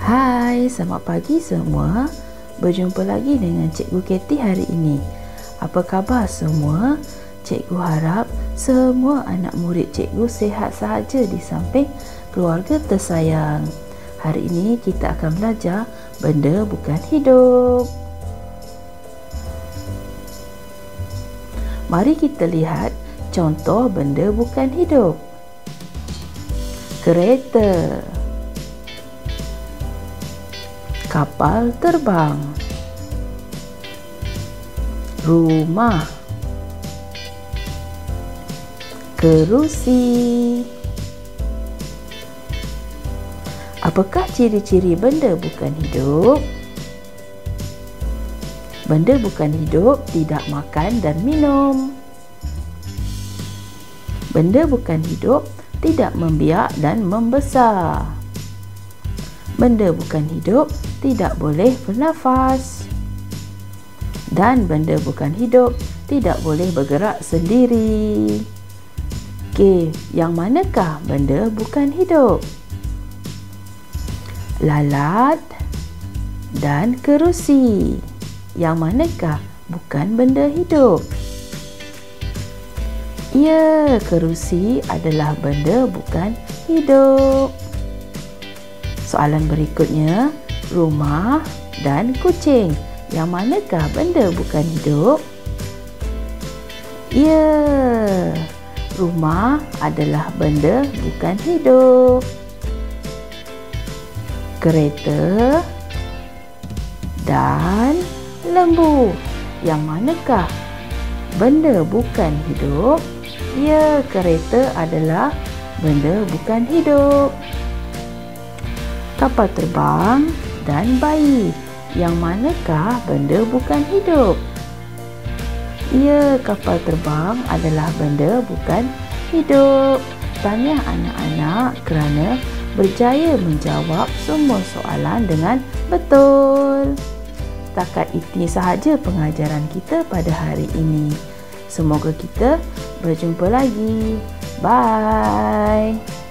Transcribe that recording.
Hai, selamat pagi semua. Berjumpa lagi dengan Cikgu Katie hari ini. Apa khabar semua? Cikgu harap semua anak murid cikgu sihat sahaja di samping keluarga tersayang. Hari ini kita akan belajar benda bukan hidup. Mari kita lihat contoh benda bukan hidup. Kereta, kapal terbang, rumah, kerusi. Apakah ciri-ciri benda bukan hidup? Benda bukan hidup tidak makan dan minum. Benda bukan hidup tidak membiak dan membesar. Benda bukan hidup tidak boleh bernafas. Dan benda bukan hidup tidak boleh bergerak sendiri. Okey, yang manakah benda bukan hidup? Lalat dan kerusi. Yang manakah bukan benda hidup? Ya, kerusi adalah benda bukan hidup. Soalan berikutnya, rumah dan kucing. Yang manakah benda bukan hidup? Ya, rumah adalah benda bukan hidup. Kereta dan lembu. Yang manakah benda bukan hidup? Ya, kereta adalah benda bukan hidup. Kapal terbang dan bayi. Yang manakah benda bukan hidup? Ya, kapal terbang adalah benda bukan hidup. Tahniah anak-anak kerana berjaya menjawab semua soalan dengan betul. Setakat ini sahaja pengajaran kita pada hari ini. Semoga kita berjumpa lagi. Bye.